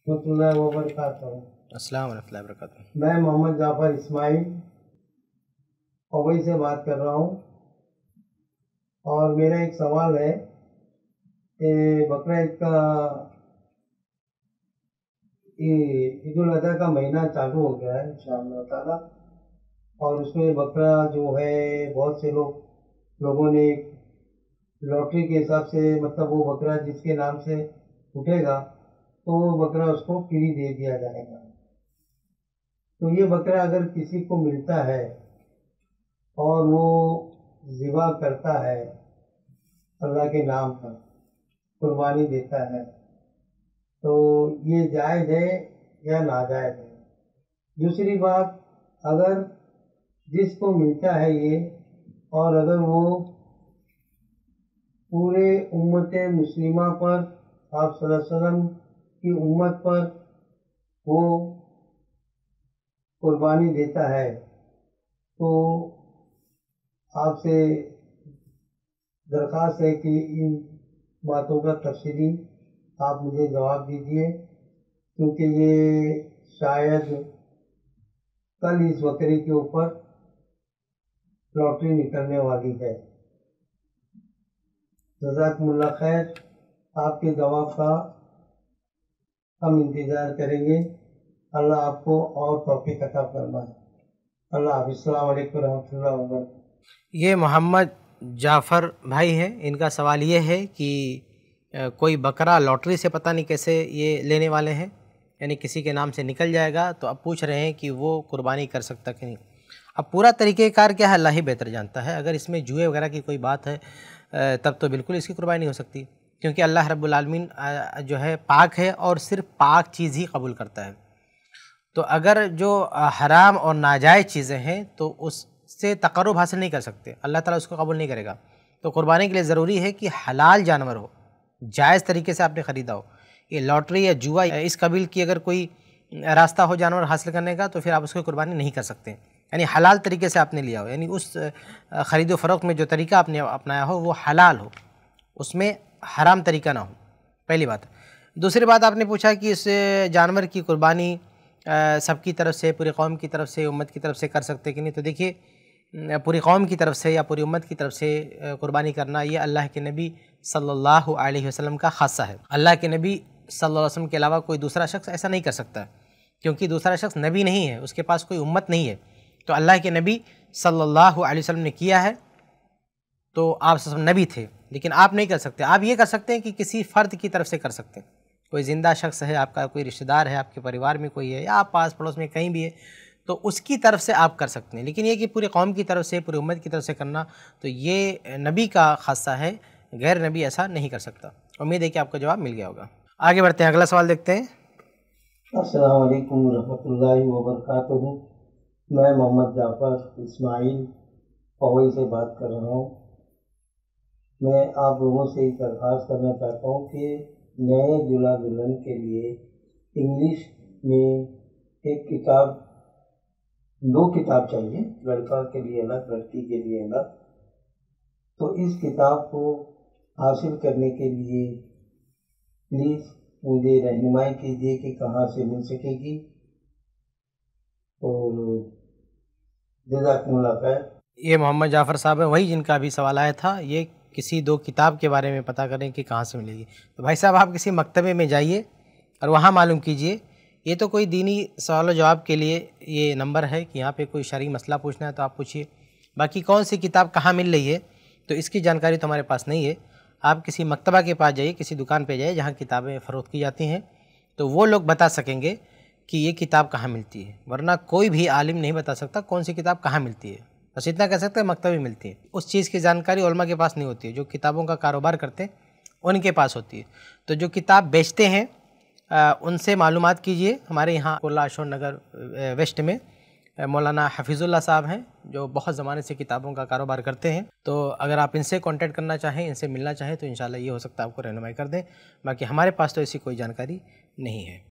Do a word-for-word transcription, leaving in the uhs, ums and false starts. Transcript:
रहमतुल्लाहि व बरकातहू। अस्सलाम वालेकुम वरहमतुल्लाहि। मैं मोहम्मद जाफर इस्माइल पवई से बात कर रहा हूँ और मेरा एक सवाल है कि बकरा ईद का ईद उल अज़हा का महीना चालू हो गया है इंशाअल्लाह ताला, और उसमें बकरा जो है बहुत से लोग लोगों ने लॉटरी के हिसाब से, मतलब वो बकरा जिसके नाम से उठेगा तो वो बकरा उसको फ्री दे दिया जाएगा। तो ये बकरा अगर किसी को मिलता है और वो ज़िबा करता है अल्लाह के नाम पर, कुर्बानी देता है, तो ये जायज़ है या नाजायज़ है? दूसरी बात, अगर जिसको मिलता है ये और अगर वो पूरे उम्मत मुस्लिमा पर, आप सल्लल्लाहु अलैहि वसल्लम की उम्मत पर वो कुर्बानी देता है, तो आपसे दरख्वास्त है कि इन बातों का तफसीली आप मुझे जवाब दीजिए, क्योंकि ये शायद कल इस बकरे के ऊपर लॉटरी निकलने वाली है। जज़ाकुमुल्लाह खैर। आपके जवाब का हम इंतज़ार करेंगे। अल्लाह आपको और तौफीक अता फरमाए। अल्लाह हाफ़िज़। अस्सलाम वालेकुम रहमतुल्लाहि व बरकातहू। ये मोहम्मद जाफ़र भाई हैं, इनका सवाल ये है कि कोई बकरा लॉटरी से पता नहीं कैसे ये लेने वाले हैं, यानी किसी के नाम से निकल जाएगा, तो अब पूछ रहे हैं कि वो कुर्बानी कर सकता कि नहीं। अब पूरा तरीक़ेकार क्या है अल्लाह ही बेहतर जानता है। अगर इसमें जुए वगैरह की कोई बात है तब तो बिल्कुल इसकी कुर्बानी नहीं हो सकती, क्योंकि अल्लाह रब्बुल आलमीन जो है पाक है और सिर्फ पाक चीज़ ही कबूल करता है। तो अगर जो हराम और नाजायज़ चीज़ें हैं तो उससे तक़र्रुब हासिल नहीं कर सकते, अल्लाह ताला उसको कबूल नहीं करेगा। तो कुर्बानी के लिए ज़रूरी है कि हलाल जानवर हो, जायज़ तरीके से आपने ख़रीदा हो। ये लॉटरी या जुआ इस कबील की अगर कोई रास्ता हो जानवर हासिल करने का, तो फिर आप उसकी कुर्बानी नहीं कर सकते। यानी हलाल तरीके से आपने लिया हो, यानी उस ख़रीदो फ़रोख्त में जो तरीका आपने अपनाया हो वो हलाल हो, उसमें हराम तरीका ना हो, पहली बात। दूसरी बात, आपने पूछा कि इस जानवर की कुर्बानी सबकी तरफ से, पूरी कौम की तरफ से, उम्मत की तरफ से कर सकते कि नहीं। तो देखिए, पूरी कौम की तरफ से या पूरी उम्मत की तरफ से कुर्बानी करना ये अल्लाह के नबी सल्लल्लाहु अलैहि वसल्लम का खासा है। अल्लाह के नबी सल्लल्लाहु अलैहि वसल्लम के अलावा कोई दूसरा शख्स ऐसा नहीं कर सकता, क्योंकि दूसरा शख्स नबी नहीं है, उसके पास कोई उम्मत नहीं है। तो अल्लाह के नबी सल्लल्लाहु अलैहि वसल्लम ने किया है, तो आप सब नबी थे, लेकिन आप नहीं कर सकते। आप ये कर सकते हैं कि किसी फ़र्द की तरफ से कर सकते हैं। कोई ज़िंदा शख्स है, आपका कोई रिश्तेदार है, आपके परिवार में कोई है, या आप पास पड़ोस में कहीं भी है, तो उसकी तरफ से आप कर सकते हैं। लेकिन ये कि पूरी कौम की तरफ से, पूरी उम्मत की तरफ से करना, तो ये नबी का खासा है, गैर नबी ऐसा नहीं कर सकता। उम्मीद है कि आपको जवाब मिल गया होगा। आगे बढ़ते हैं, अगला सवाल देखते हैं। अस्सलाम वालेकुम रहमतुल्लाहि व बरकातहू। मैं मोहम्मद जाफ़र इस्माइल पवई से बात कर रहा हूँ। मैं आप लोगों से एक दरख्वास्त करना चाहता हूँ कि नए दूल्हा दुल्हन के लिए इंग्लिश में एक किताब, दो किताब चाहिए, लड़का के लिए अलग, लड़की के लिए अलग। तो इस किताब को हासिल करने के लिए प्लीज़ मुझे रहनुमाई कीजिए कि कहाँ से मिल सकेगी, और जज़ाकुमुल्लाह खैर। ये मोहम्मद जाफ़र साहब है, वही जिनका अभी सवाल आया था। ये किसी दो किताब के बारे में पता करें कि कहाँ से मिलेगी। तो भाई साहब, आप किसी मकतबे में जाइए और वहाँ मालूम कीजिए। ये तो कोई दीनी सवाल जवाब के लिए ये नंबर है कि यहाँ पे कोई शरई मसला पूछना है तो आप पूछिए। बाकी कौन सी किताब कहाँ मिल रही है तो इसकी जानकारी तो हमारे पास नहीं है। आप किसी मकतबा के पास जाइए, किसी दुकान पे जाइए जहाँ किताबें फ़रोख्त की जाती हैं, तो वो लोग बता सकेंगे कि ये किताब कहाँ मिलती है। वरना कोई भी आलिम नहीं बता सकता कौन सी किताब कहाँ मिलती है। बस इतना कह सकते हैं मकतबे मिलती है। उस चीज़ की जानकारी उलमा के पास नहीं होती है, जो किताबों का कारोबार करते हैं उनके पास होती है। तो जो किताब बेचते हैं आ, उनसे मालूमात कीजिए। हमारे यहाँ कोला अशोक नगर वेस्ट में मौलाना हफीज़ुल्लाह साहब हैं, जो बहुत ज़माने से किताबों का कारोबार करते हैं। तो अगर आप इनसे कांटेक्ट करना चाहें, इनसे मिलना चाहें, तो इंशाल्लाह ये हो सकता है आपको रहनुमाई कर दें। बाकी हमारे पास तो ऐसी कोई जानकारी नहीं है।